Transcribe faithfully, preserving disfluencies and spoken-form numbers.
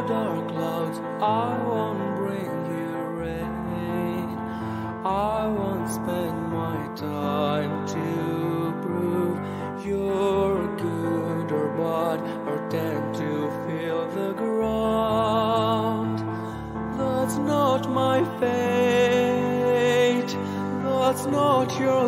dark clouds, I won't bring you rain. I won't spend my time to prove you're good or bad, or tend to feel the ground. That's not my fate, that's not your